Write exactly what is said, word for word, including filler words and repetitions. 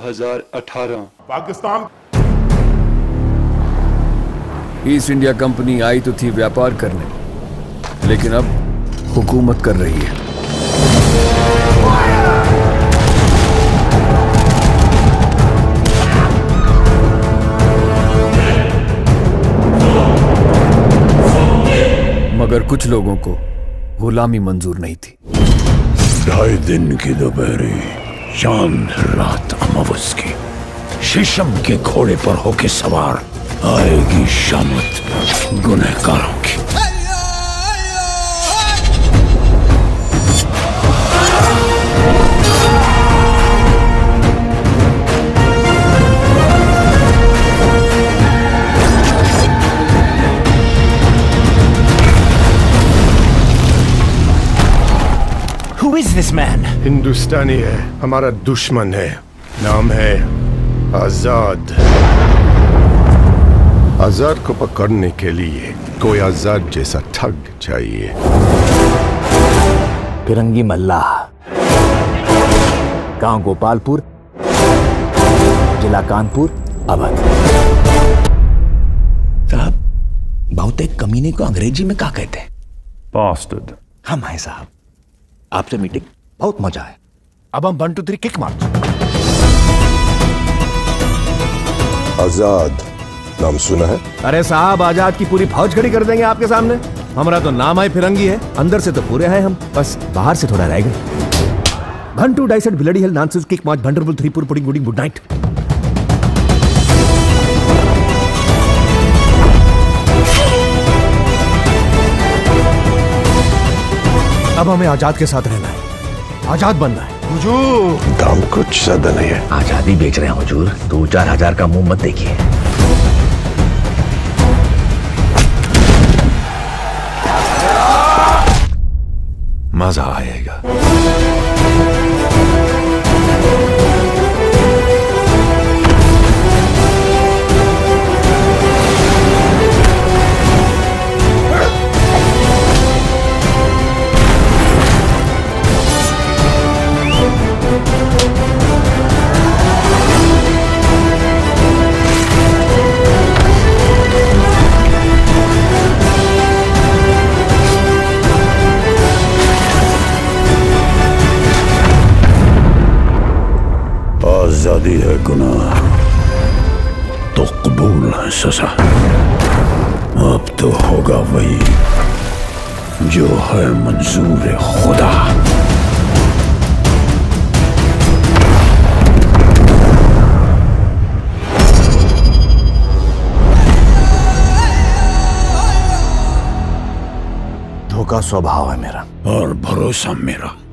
हजार अठारह। Pakistan east India company आई तो थी व्यापार करने, लेकिन अब हुकूमत कर रही है। मगर कुछ लोगों को गुलामी मंजूर नहीं थी। ढाई दिन की दोपहरी, चांद रात अमावस की, शीशम के घोड़े पर होके सवार आएगी शामत गुनहगारों की। Who is this man? हिंदुस्तानी है, हमारा दुश्मन है। नाम है आजाद। आजाद को पकड़ने के लिए कोई आजाद जैसा ठग चाहिए। फिरंगी मल्लाह, गांव गोपालपुर, जिला कानपुर, अवध। साहब, बहुतेक कमीने को अंग्रेजी में क्या कहते हैं? Bastard। हम हैं साहब, आपसे मीटिंग बहुत मजा है। अब हम वन टू थ्री किक मार। आजाद नाम सुना है? अरे साहब, आजाद की पूरी फौज खड़ी कर देंगे आपके सामने। हमारा तो नाम है फिरंगी है, अंदर से तो पूरे हैं हम, बस बाहर से थोड़ा रह गए। वन टू डाइसेट bloody hell nonsense kick march wonderful three पुर पुडिंग गुडिंग गुड नाइट। अब हमें आजाद के साथ रहना है, आजाद बनना है। हुजूर, दाम कुछ ज्यादा नहीं है। आजादी बेच रहे हैं हुजूर, दो चार हजार का मुंह मत देखिए। मजा आएगा। आजादी है गुनाह तो कबूल है सजा। अब तो होगा वही जो है मंजूर खुदा। धोखा स्वभाव है मेरा और भरोसा मेरा।